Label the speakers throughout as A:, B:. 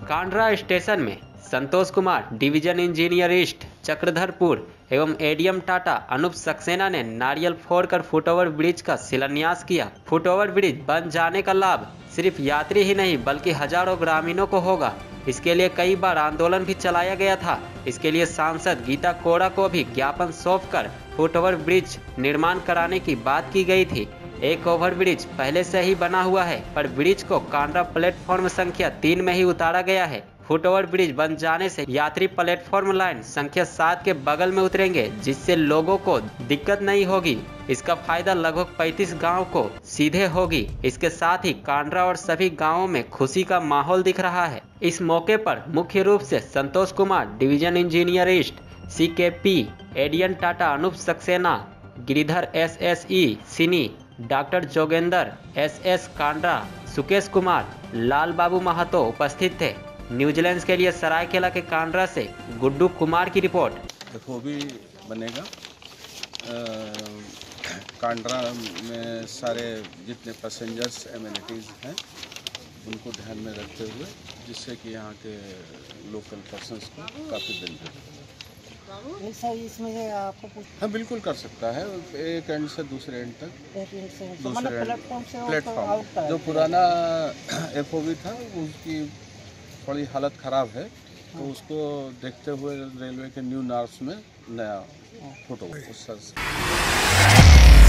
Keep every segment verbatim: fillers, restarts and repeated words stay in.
A: Kandra station में Santosh Kumar, division engineer east, Chakradharpur एवं ADM Tata Anup Saxena ने नारियल फोड़कर फुटओवर ब्रिज का शिलान्यास किया। फुटओवर ब्रिज बन जाने का लाभ सिर्फ यात्री ही नहीं बल्कि हजारों ग्रामीणों को होगा। इसके लिए कई बार आंदोलन भी चलाया गया था। इसके लिए सांसद गीता कोड़ा को भी ज्ञापन सौंपकर फुटओवर ब्रिज निर्माण कराने की बात की गई थी। एक ओवरब्रिज पहले से ही बना हुआ है, पर ब्रिज को कांड्रा प्लेटफॉर्म संख्या तीन में ही उतारा गया है। फुटओवर ब्रिज बन जाने से यात्री प्लेटफॉर्म लाइन संख्या सात के बगल में उतरेंगे, जिससे लोगों को दिक्कत नहीं होगी। इसका फायदा लगभग पैंतीस गांव को सीधे होगी। इसके साथ ही कांड्रा और सभी गांवों में खुशी का माहौल दिख रहा है। इस मौके पर मुख्य रूप से Santosh Kumar, division engineer east, C K P, ADM Tata Anup Saxena, Giridhar S S E Sini, doctor Jogendra S S Kandra, Sukesh Kumar, Lal Babu Mahato उपस्थित थे। न्यूजीलैंड के लिए सरायकेला के कांड्रा से गुड्डू कुमार की रिपोर्ट।
B: देखो भी बनेगा कांड्रा में सारे जितने पैसेंजर्स एमिनिटीज़ हैं उनको ध्यान में रखते हुए, जिससे कि यहाँ के लोकल पर्सन्स को काफ़ी बेनिफिट।
C: सर इसमें आपको कुछ
B: हाँ बिल्कुल कर सकता है, एक एंड से दूसरे एंड तक।
C: एक एंड से
B: दूसरे
C: प्लेटफॉर्म से
B: प्लेटफॉर्म जो पुराना एफ ओ वी था उसकी थोड़ी हालत ख़राब है, तो उसको देखते हुए रेलवे के न्यू नॉर्म्स में नया फोटो उस सर से।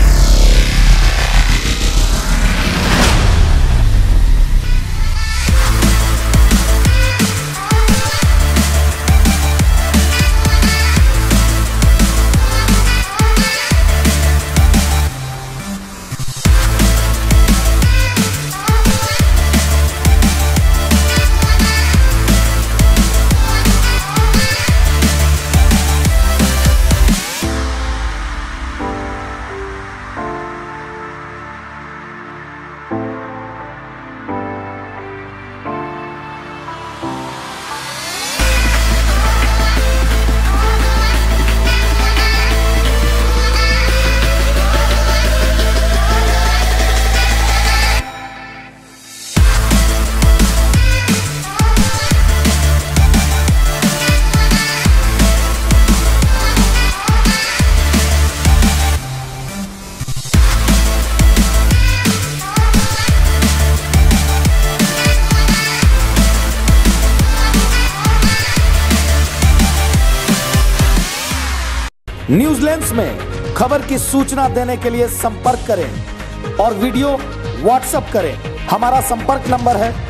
D: न्यूजीलैंड में खबर की सूचना देने के लिए संपर्क करें और वीडियो व्हाट्सएप करें। हमारा संपर्क नंबर है